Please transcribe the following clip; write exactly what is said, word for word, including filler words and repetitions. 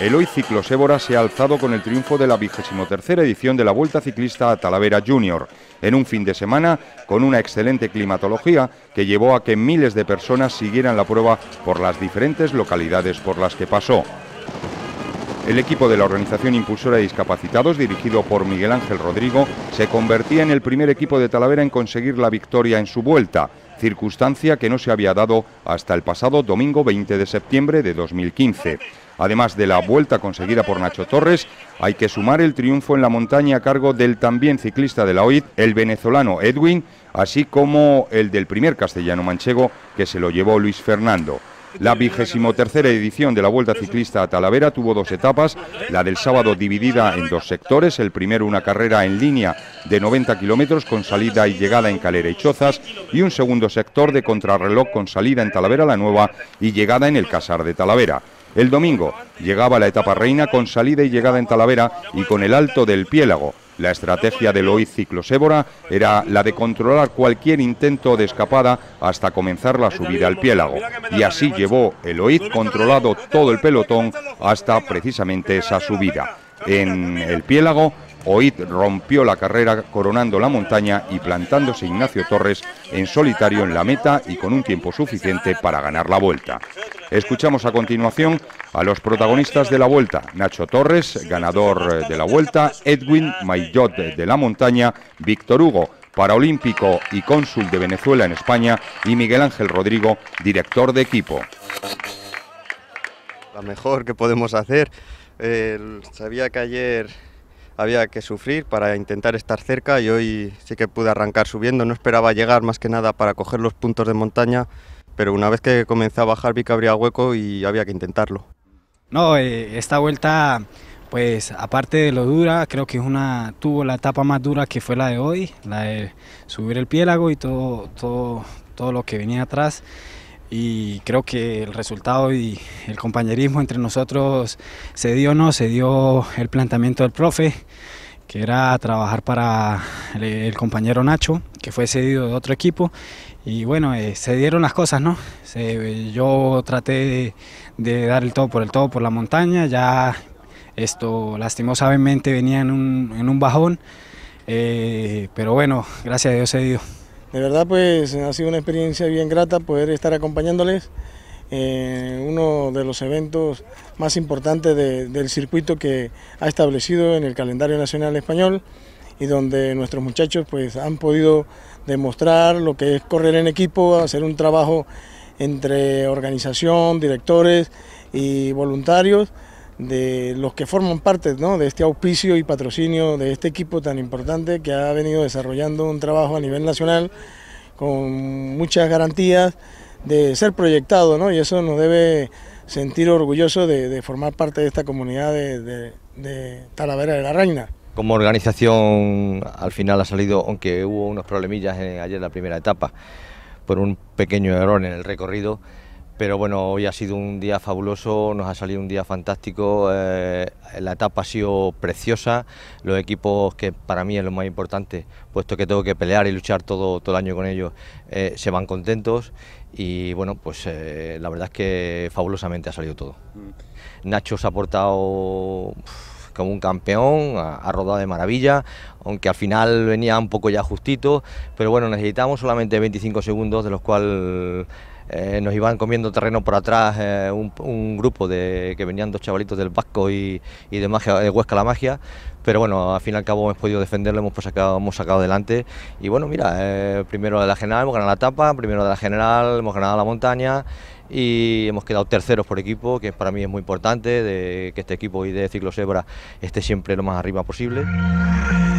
el Oiz Ciclos Évora se ha alzado con el triunfo de la vigésimo tercera edición de la Vuelta Ciclista a Talavera Junior, en un fin de semana con una excelente climatología que llevó a que miles de personas siguieran la prueba por las diferentes localidades por las que pasó. El equipo de la Organización Impulsora de Discapacitados, dirigido por Miguel Ángel Rodrigo, se convertía en el primer equipo de Talavera en conseguir la victoria en su vuelta, circunstancia que no se había dado hasta el pasado domingo veinte de septiembre de dos mil quince. Además de la vuelta conseguida por Nacho Torres, hay que sumar el triunfo en la montaña a cargo del también ciclista de la Oiz, el venezolano Edwin, así como el del primer castellano manchego, que se lo llevó Luis Fernando. La vigésimo tercera edición de la Vuelta Ciclista a Talavera tuvo dos etapas, la del sábado dividida en dos sectores, el primero una carrera en línea de noventa kilómetros con salida y llegada en Calera y Chozas, y un segundo sector de contrarreloj con salida en Talavera la Nueva y llegada en el Casar de Talavera. El domingo llegaba la etapa reina con salida y llegada en Talavera y con el Alto del Piélago. La estrategia del Oiz Ciclos Évora era la de controlar cualquier intento de escapada hasta comenzar la subida al Piélago. Y así llevó el Oiz controlado todo el pelotón hasta precisamente esa subida. En el Piélago, Oiz rompió la carrera coronando la montaña y plantándose Ignacio Torres en solitario en la meta y con un tiempo suficiente para ganar la vuelta. Escuchamos a continuación a los protagonistas de la vuelta: Nacho Torres, ganador de la vuelta; Edwin Maillot de la montaña; Víctor Hugo, paraolímpico y cónsul de Venezuela en España; y Miguel Ángel Rodrigo, director de equipo. La mejor que podemos hacer. Eh, sabía que ayer había que sufrir para intentar estar cerca y hoy sí que pude arrancar subiendo. No esperaba llegar más que nada para coger los puntos de montaña, pero una vez que comencé a bajar vi que habría hueco y había que intentarlo. No, eh, esta vuelta, pues aparte de lo dura, creo que es una, tuvo la etapa más dura que fue la de hoy, la de subir el Piélago y todo, todo, todo lo que venía atrás. Y creo que el resultado y el compañerismo entre nosotros se dio, ¿no? Se dio el planteamiento del profe, que era trabajar para el, el compañero Nacho, que fue cedido de otro equipo. Y bueno, eh, se dieron las cosas, ¿no? Se, yo traté de, de dar el todo por el todo por la montaña, ya esto lastimosamente venía en un, en un bajón, eh, pero bueno, gracias a Dios se dio. De verdad, pues ha sido una experiencia bien grata poder estar acompañándoles en uno de los eventos más importantes de, del circuito que ha establecido en el calendario nacional español y donde nuestros muchachos pues han podido demostrar lo que es correr en equipo, hacer un trabajo entre organización, directores y voluntarios de los que forman parte, ¿no?, de este auspicio y patrocinio de este equipo tan importante que ha venido desarrollando un trabajo a nivel nacional con muchas garantías de ser proyectado, ¿no? Y eso nos debe sentir orgullosos de, de formar parte de esta comunidad de, de, de Talavera de la Reina. Como organización al final ha salido, aunque hubo unos problemillas en, ayer en la primera etapa por un pequeño error en el recorrido, pero bueno, hoy ha sido un día fabuloso, nos ha salido un día fantástico, eh, la etapa ha sido preciosa, los equipos, que para mí es lo más importante, puesto que tengo que pelear y luchar todo, todo el año con ellos, eh, se van contentos y bueno, pues eh, la verdad es que fabulosamente ha salido todo. Mm. Nacho se ha portado uf, como un campeón, ha, ha rodado de maravilla, aunque al final venía un poco ya justito, pero bueno, necesitamos solamente veinticinco segundos, de los cuales Eh, nos iban comiendo terreno por atrás eh, un, un grupo de que venían dos chavalitos del Vasco y, y de, magia, de Huesca la Magia, pero bueno, al fin y al cabo hemos podido defenderlo, hemos, pues, sacado, hemos sacado adelante y bueno, mira, eh, primero de la general hemos ganado la etapa, primero de la general hemos ganado la montaña y hemos quedado terceros por equipo, que para mí es muy importante, de que este equipo y de Ciclos Évora esté siempre lo más arriba posible.